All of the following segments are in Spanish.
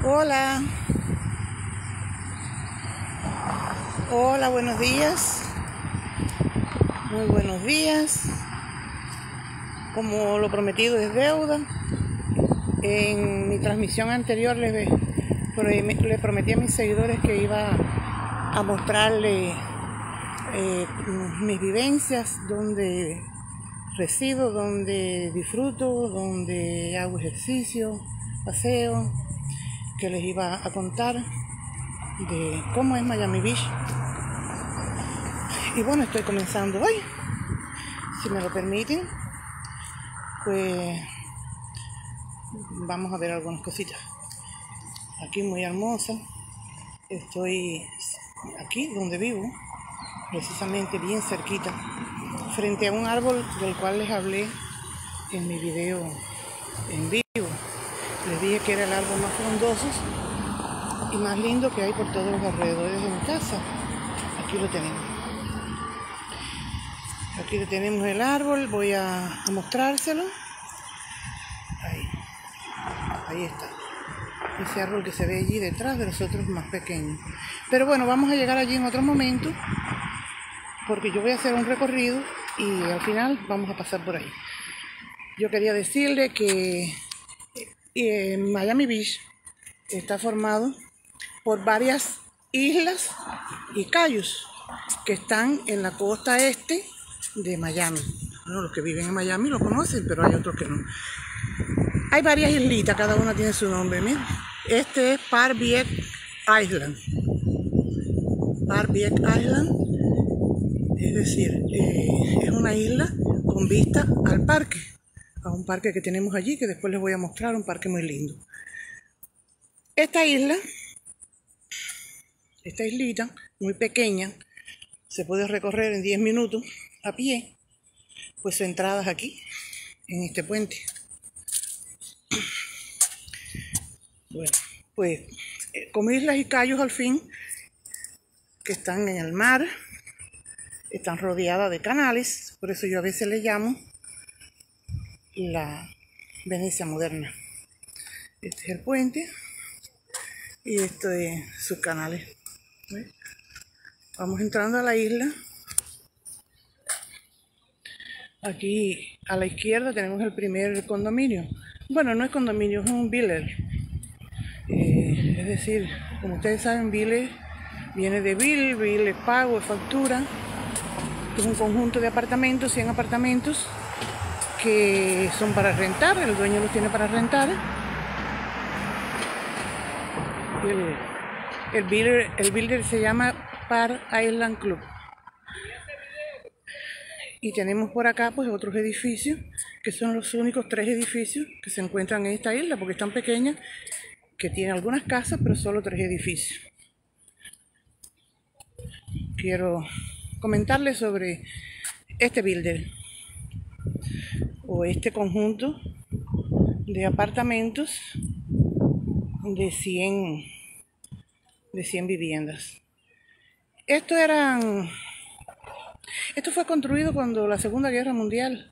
Hola, hola, buenos días, muy buenos días. Como lo prometido es deuda, en mi transmisión anterior le prometí a mis seguidores que iba a mostrarle mis vivencias, donde resido, donde disfruto, donde hago ejercicio, paseo, que les iba a contar de cómo es Miami Beach. Y bueno, estoy comenzando hoy, si me lo permiten, pues vamos a ver algunas cositas. Aquí muy hermosa, estoy aquí donde vivo, precisamente bien cerquita, frente a un árbol del cual les hablé en mi video en vivo. Les dije que era el árbol más frondoso y más lindo que hay por todos los alrededores de mi casa. Aquí lo tenemos. Aquí le tenemos el árbol, voy a mostrárselo. Ahí está. Ese árbol que se ve allí detrás de los otros más pequeños. Pero bueno, vamos a llegar allí en otro momento, porque yo voy a hacer un recorrido y al final vamos a pasar por ahí. Yo quería decirle que Miami Beach está formado por varias islas y cayos que están en la costa este de Miami. Bueno, los que viven en Miami lo conocen, pero hay otros que no. Hay varias islitas, cada una tiene su nombre. Miren, este es Park-Viet Island. Park-Viet Island, es decir, es una isla con vista al parque, a un parque que tenemos allí, que después les voy a mostrar, un parque muy lindo. Esta islita, muy pequeña, se puede recorrer en 10 minutos a pie, pues su entrada es aquí, en este puente. Bueno, pues como islas y cayos al fin, que están en el mar, están rodeadas de canales, por eso yo a veces le llamo la Venecia moderna. Este es el puente y esto es sus canales. ¿Ves? Vamos entrando a la isla. Aquí a la izquierda tenemos el primer condominio. Bueno, no es condominio, es un village. Es decir, como ustedes saben, village viene de bill es pago, es factura. Es un conjunto de apartamentos, 100 apartamentos, que son para rentar, el dueño los tiene para rentar. El builder se llama Park Island Club. Y tenemos por acá pues otros edificios, que son los únicos 3 edificios que se encuentran en esta isla, porque es tan pequeña que tiene algunas casas, pero solo 3 edificios. Quiero comentarles sobre este builder, o este conjunto de apartamentos de 100 viviendas. Esto fue construido cuando la Segunda Guerra Mundial,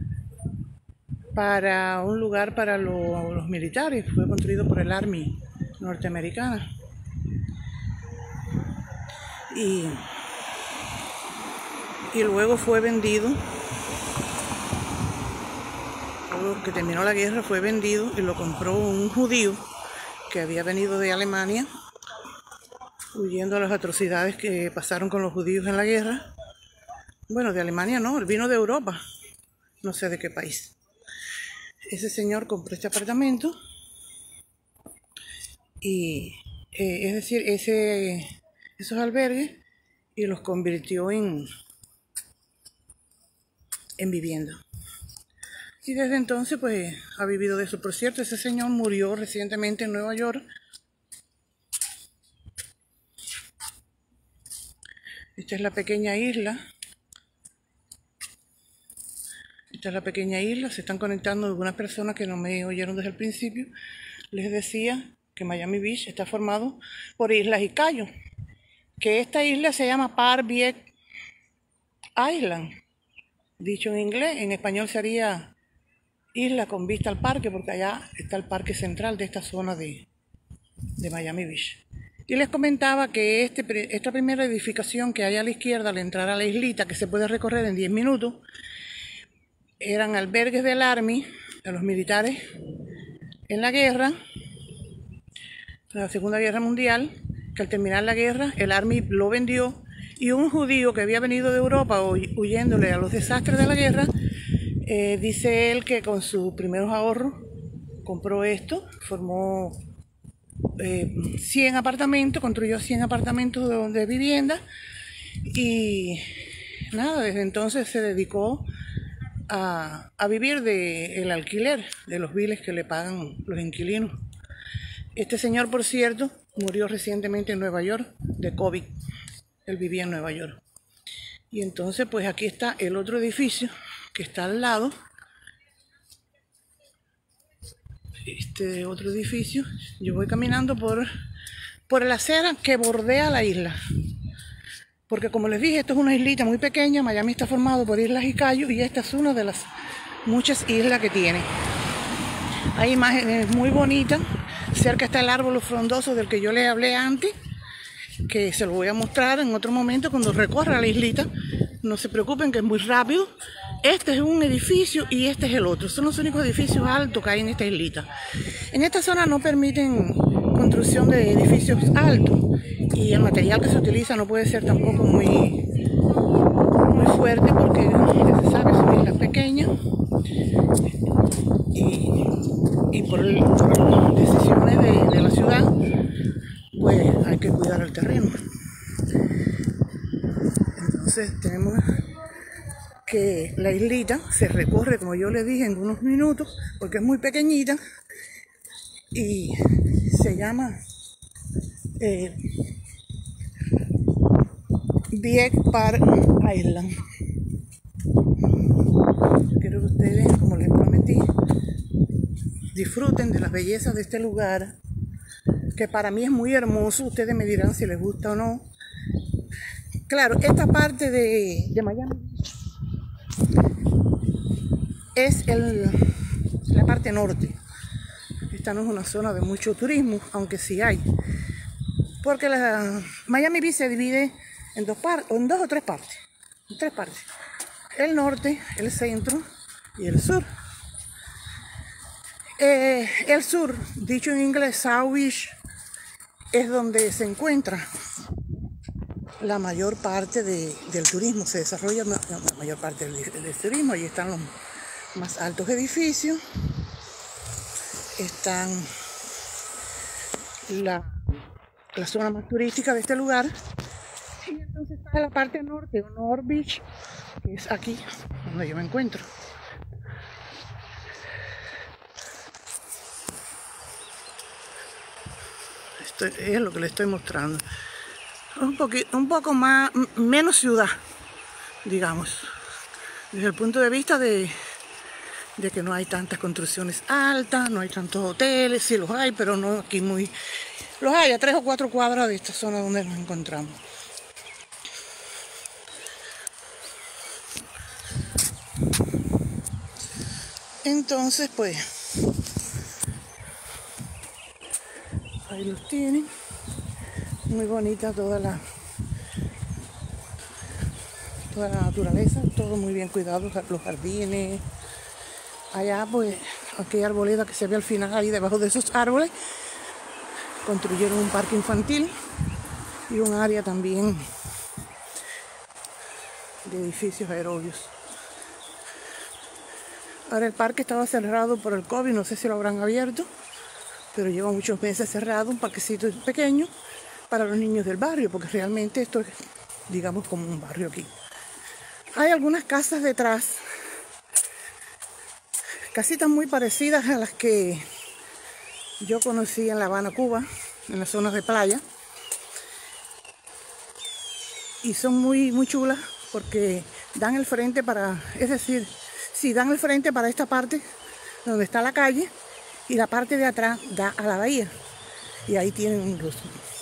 para un lugar para los militares. Fue construido por el Army norteamericana. Y luego fue vendido. Luego que terminó la guerra fue vendido y lo compró un judío que había venido de Alemania, huyendo a las atrocidades que pasaron con los judíos en la guerra. Bueno, de Alemania no, él vino de Europa, no sé de qué país. Ese señor compró este apartamento y, es decir, esos albergues, y los convirtió en vivienda. Y desde entonces pues ha vivido de eso. Por cierto, ese señor murió recientemente en Nueva York. Esta es la pequeña isla. Se están conectando algunas personas que no me oyeron desde el principio. Les decía que Miami Beach está formado por islas y cayos. Que esta isla se llama Park-Viet Island. Dicho en inglés, en español sería isla con vista al parque, porque allá está el parque central de esta zona de de Miami Beach. Y les comentaba que esta primera edificación que hay a la izquierda al entrar a la islita, que se puede recorrer en 10 minutos, eran albergues del Army, de los militares en la guerra, la Segunda Guerra Mundial, que al terminar la guerra el Army lo vendió, y un judío que había venido de Europa huyéndole a los desastres de la guerra, dice él que con sus primeros ahorros compró esto, formó 100 apartamentos, construyó 100 apartamentos de vivienda, y nada, desde entonces se dedicó a vivir del alquiler, de los biles que le pagan los inquilinos. Este señor, por cierto, murió recientemente en Nueva York de COVID. Él vivía en Nueva York. Y entonces, pues aquí está el otro edificio que está al lado. Este otro edificio. Yo voy caminando por la acera que bordea la isla. Porque como les dije, esto es una islita muy pequeña. Miami está formado por islas y cayos, y esta es una de las muchas islas que tiene. Hay imágenes muy bonitas. Cerca está el árbol frondoso del que yo les hablé antes, que se lo voy a mostrar en otro momento cuando recorra la islita. No se preocupen que es muy rápido. Este es un edificio y este es el otro. Son los únicos edificios altos que hay en esta islita. En esta zona no permiten construcción de edificios altos, y el material que se utiliza no puede ser tampoco muy fuerte, porque ya se sabe, son islas pequeñas, y por decisiones de la ciudad, pues hay que cuidar el terreno. Entonces tenemos que la islita se recorre, como yo les dije, en unos minutos, porque es muy pequeñita, y se llama Bieg Park Island. Quiero que ustedes, como les prometí, disfruten de las bellezas de este lugar, que para mí es muy hermoso. Ustedes me dirán si les gusta o no. Claro, esta parte de Miami es la parte norte. Esta no es una zona de mucho turismo, aunque sí hay. Porque Miami Beach se divide en dos o tres partes. En tres partes. El norte, el centro y el sur. El sur, dicho en inglés South Beach, es donde se encuentra la mayor parte del turismo. Se desarrolla la mayor parte del turismo. Ahí están los más altos edificios. Están la zona más turística de este lugar. Y entonces está la parte norte, o North Beach, que es aquí donde yo me encuentro. Esto es lo que les estoy mostrando. Un poco menos ciudad, digamos, desde el punto de vista de que no hay tantas construcciones altas, no hay tantos hoteles. Sí los hay, pero no aquí muy... Los hay a 3 o 4 cuadras de esta zona donde nos encontramos. Entonces, pues, ahí los tienen. Muy bonita toda la naturaleza, todo muy bien cuidado, los jardines. Allá, pues, aquella arboleda que se ve al final, ahí debajo de esos árboles, construyeron un parque infantil y un área también de edificios aerobios. Ahora el parque estaba cerrado por el COVID, no sé si lo habrán abierto, pero lleva muchos meses cerrado, un parquecito pequeño para los niños del barrio, porque realmente esto es, digamos, como un barrio aquí. Hay algunas casas detrás, casitas muy parecidas a las que yo conocí en La Habana, Cuba, en las zonas de playa, y son muy, muy chulas porque dan el frente para, es decir, sí, dan el frente para esta parte donde está la calle, y la parte de atrás da a la bahía, y ahí tienen los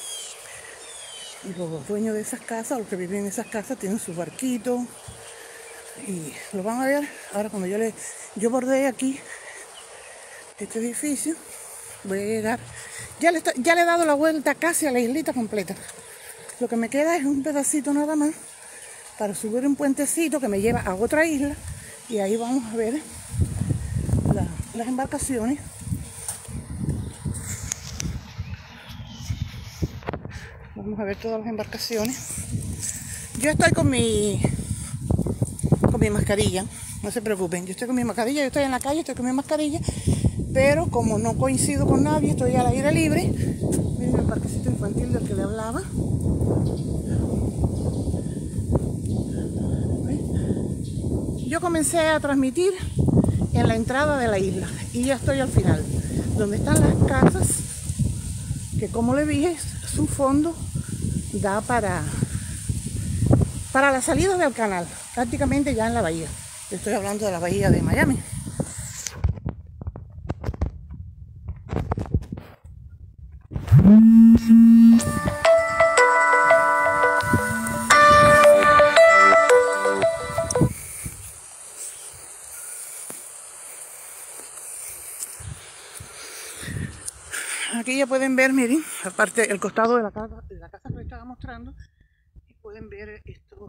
dueños de esas casas, los que viven en esas casas, tienen sus barquitos, y lo van a ver ahora cuando yo bordeé aquí este edificio. Voy a llegar. Ya le he dado la vuelta casi a la islita completa. Lo que me queda es un pedacito nada más para subir un puentecito que me lleva a otra isla. Y ahí vamos a ver las embarcaciones. Vamos a ver todas las embarcaciones. Yo estoy con mi mascarilla, no se preocupen. Yo estoy con mi mascarilla, yo estoy en la calle, estoy con mi mascarilla. Pero como no coincido con nadie, estoy al aire libre. Miren el parquecito infantil del que le hablaba. Yo comencé a transmitir en la entrada de la isla y ya estoy al final, donde están las casas, que como le dije, su fondo da para la salida del canal, prácticamente ya en la bahía. Estoy hablando de la bahía de Miami. Aquí ya pueden ver, miren, aparte el costado de la casa que les estaba mostrando, y pueden ver estas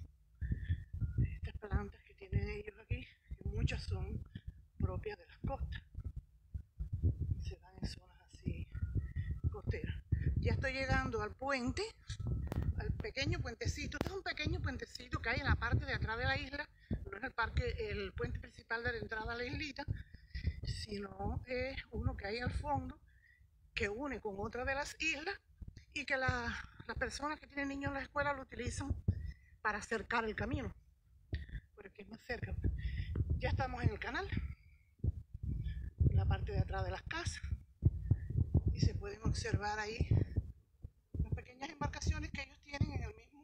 plantas que tienen ellos aquí, que muchas son propias de las costas, se dan en zonas así costeras. Ya estoy llegando al puente, al pequeño puentecito. Este es un pequeño puentecito que hay en la parte de atrás de la isla, no es el puente principal de la entrada a la islita, sino es uno que hay al fondo, que une con otra de las islas y que las personas que tienen niños en la escuela lo utilizan para acercar el camino, porque es más cerca. Ya estamos en el canal, en la parte de atrás de las casas, y se pueden observar ahí las pequeñas embarcaciones que ellos tienen en el mismo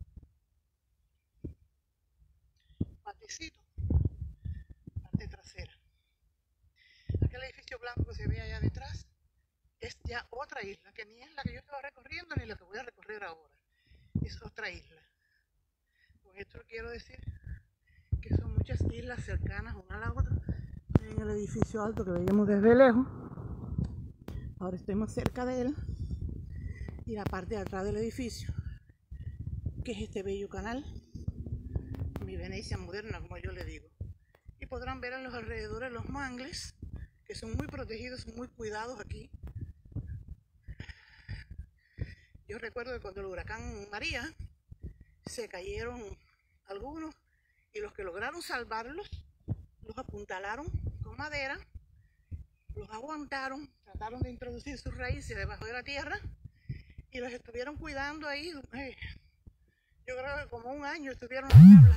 patecito, parte trasera. Aquel edificio blanco que se ve allá detrás es ya otra isla, que ni es la que yo estaba recorriendo ni la que voy a recorrer ahora. Es otra isla. Con esto quiero decir que son muchas islas cercanas una a la otra. En el edificio alto que veíamos desde lejos, ahora estoy más cerca de él, y la parte de atrás del edificio, que es este bello canal, mi Venecia moderna, como yo le digo. Y podrán ver en los alrededores los mangles, que son muy protegidos, son muy cuidados aquí. Yo recuerdo que cuando el huracán María se cayeron algunos, y los que lograron salvarlos los apuntalaron con madera, los aguantaron, trataron de introducir sus raíces debajo de la tierra y los estuvieron cuidando ahí. Yo creo que como un año estuvieron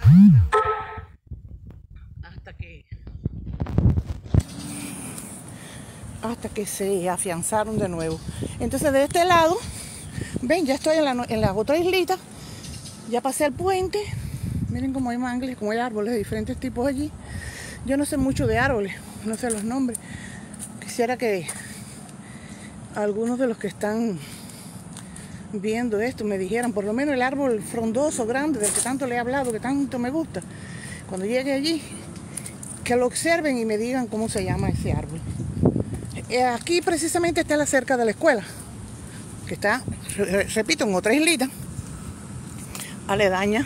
hasta que se afianzaron de nuevo. Entonces de este lado, ven, ya estoy en la otra islita, ya pasé el puente. Miren cómo hay mangles, cómo hay árboles de diferentes tipos allí. Yo no sé mucho de árboles, no sé los nombres. Quisiera que algunos de los que están viendo esto me dijeran, por lo menos el árbol frondoso, grande, del que tanto le he hablado, que tanto me gusta. Cuando llegue allí, que lo observen y me digan cómo se llama ese árbol. Aquí precisamente está la cerca de la escuela, que está, repito, en otra islita, aledaña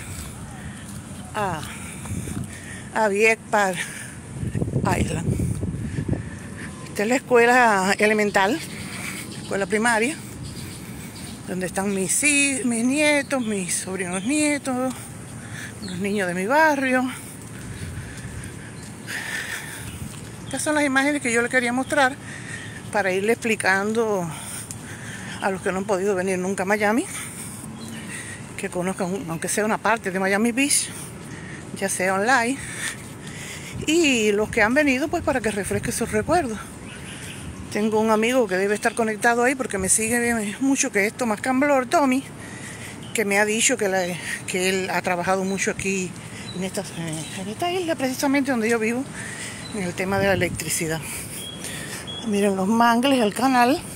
a Viet Park Island. Esta es la escuela elemental, escuela primaria, donde están mis nietos, mis sobrinos nietos, los niños de mi barrio. Estas son las imágenes que yo les quería mostrar para irle explicando a los que no han podido venir nunca a Miami, que conozcan, aunque sea una parte de Miami Beach, ya sea online, y los que han venido, pues para que refresque sus recuerdos. Tengo un amigo que debe estar conectado ahí porque me sigue mucho, que es Tomás Camblor, Tommy, que me ha dicho que él ha trabajado mucho aquí en esta isla, precisamente donde yo vivo, en el tema de la electricidad. Miren los mangles, el canal.